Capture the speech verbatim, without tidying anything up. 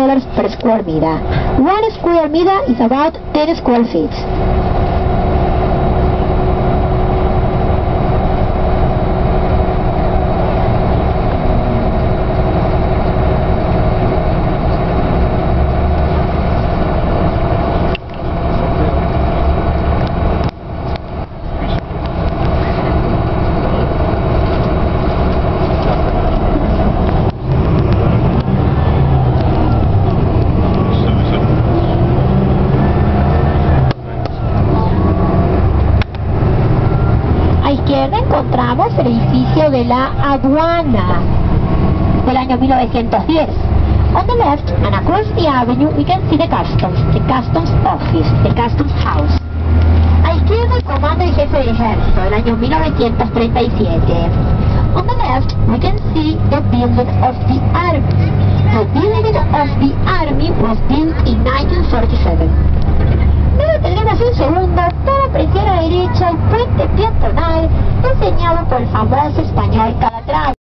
dollars per square meter. One square meter is about ten square feet. Encontramos el edificio de la aduana del año mil novecientos diez. On the left and across the avenue we can see the customs, the customs office, the customs house. A izquierda el comando y jefe del ejército del año mil novecientos treinta y siete. On the left we can see the building of the army. The building of the army was built in nineteen forty-seven. No detenemos un segundo para apreciar a la derecha el puente peatonal diseñado por el famoso español Calatrava.